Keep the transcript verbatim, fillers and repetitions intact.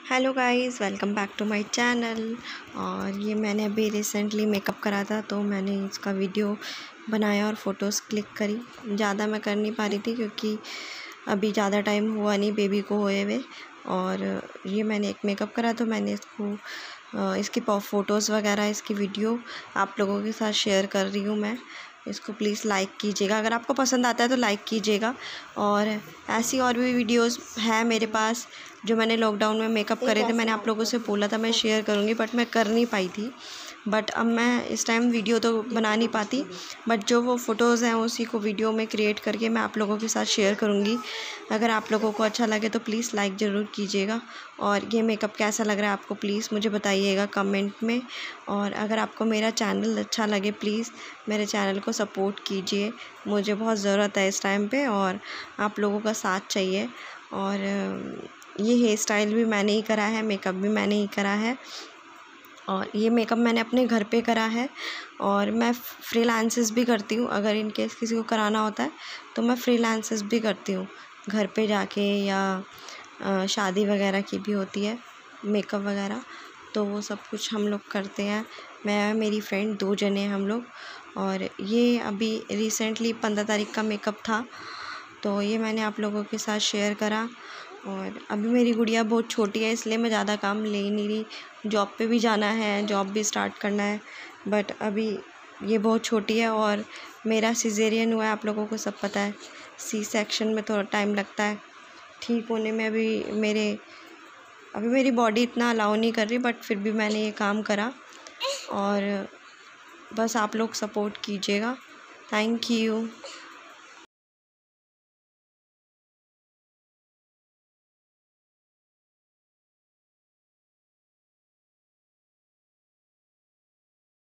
Hello guys, welcome back to my channel. और ये मैंने अभी रिसेंटली मेकअप करा था, तो मैंने इसका वीडियो बनाया और फ़ोटोज़ क्लिक करी। ज़्यादा मैं कर नहीं पा रही थी क्योंकि अभी ज़्यादा टाइम हुआ नहीं बेबी को होए हुए। और ये मैंने एक मेकअप करा, तो मैंने इसको इसकी फ़ोटोज़ वगैरह इसकी वीडियो आप लोगों के साथ शेयर कर रही हूँ मैं। इसको प्लीज़ लाइक कीजिएगा, अगर आपको पसंद आता है तो लाइक कीजिएगा। और ऐसी और भी वीडियोस हैं मेरे पास जो मैंने लॉकडाउन में मेकअप करे थे। मैंने आप लोगों से बोला था मैं शेयर करूँगी, बट मैं कर नहीं पाई थी। बट अब मैं इस टाइम वीडियो तो बना नहीं पाती, बट जो वो फ़ोटोज़ हैं उसी को वीडियो में क्रिएट करके मैं आप लोगों के साथ शेयर करूँगी। अगर आप लोगों को अच्छा लगे तो प्लीज़ लाइक ज़रूर कीजिएगा। और ये मेकअप कैसा लग रहा है आपको प्लीज़ मुझे बताइएगा कमेंट में। और अगर आपको मेरा चैनल अच्छा लगे प्लीज़ मेरे चैनल को सपोर्ट कीजिए, मुझे बहुत ज़रूरत है इस टाइम पे और आप लोगों का साथ चाहिए। और ये हेयर स्टाइल भी मैंने ही करा है, मेकअप भी मैंने ही करा है। और ये मेकअप मैंने अपने घर पे करा है। और मैं फ्रीलांसेस भी करती हूँ, अगर इन केस किसी को कराना होता है तो मैं फ्रीलांसेस भी करती हूँ घर पे जाके, या शादी वगैरह की भी होती है मेकअप वगैरह, तो वो सब कुछ हम लोग करते हैं। मैं मेरी फ्रेंड दो जने हम लोग। और ये अभी रिसेंटली पंद्रह तारीख का मेकअप था, तो ये मैंने आप लोगों के साथ शेयर करा। और अभी मेरी गुड़िया बहुत छोटी है, इसलिए मैं ज़्यादा काम ले नहीं रही। जॉब पे भी जाना है, जॉब भी स्टार्ट करना है, बट अभी ये बहुत छोटी है। और मेरा सिजेरियन हुआ है, आप लोगों को सब पता है। सी सेक्शन में थोड़ा टाइम लगता है ठीक होने में। अभी मेरे अभी मेरी बॉडी इतना अलाउ नहीं कर रही, बट फिर भी मैंने ये काम करा। और बस आप लोग सपोर्ट कीजिएगा। Thank you.